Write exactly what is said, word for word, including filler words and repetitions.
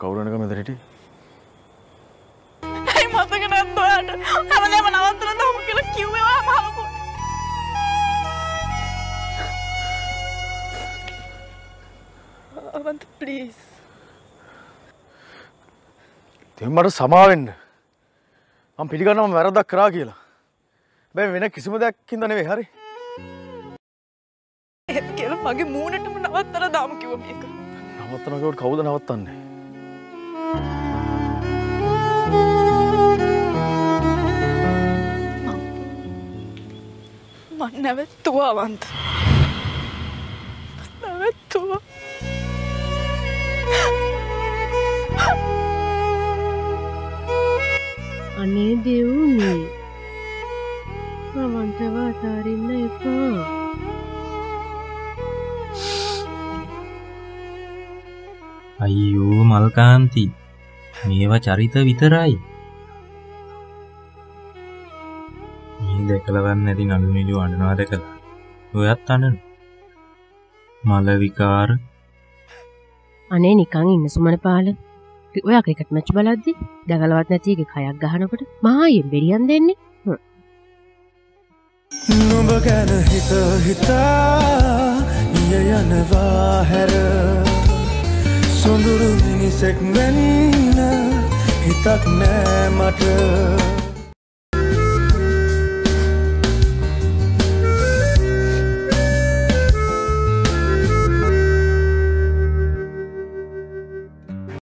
කවුරු වෙනකම් මෙතන හිටියේ? අයි මතක නැද්ද ඔයාට? හැමදේම නවත්තලා දාමු කියලා කිව්වේ ඔයා මහලුකෝ. අවන්ත ප්ලීස්. දෙන්න මට සමා වෙන්න. මම පිළිගන්නවා මම වැරද්දක් කරා කියලා. හැබැයි වෙන කිසිම දෙයක්ින්ද නෙවෙයි හරි. ඒත් කියලා මගේ මූණටම නවත්තලා දාමු කිව්වා මේක. නවත්තනවා කියවට කවුද නවත්තන්නේ? මම නැවතුවා අවන්ත. නැවතුවා. අනේ දෙවුනේ මමන්ටව අතාරින්න එපා. අයියෝ මල්කාන්ති මේවා චරිත විතරයි. මේ දැකලවත් නැති නළු නිළු අඬනවා දැකලා ඔයත් අඬන. මල විකාර. අනේ නිකන් ඉන්න සුමන පාල. ඔයා ක්‍රිකට් මැච් බලද්දි දඟලවත් නැති එකේ කයක් ගහනකොට මහායෙන් බෙරියන් දෙන්නේ. නුඹ ගැන හිත හිතා යයනවා හැර සොඳුරු මිනිසෙක් වෙන්න හිතක් නෑ මට.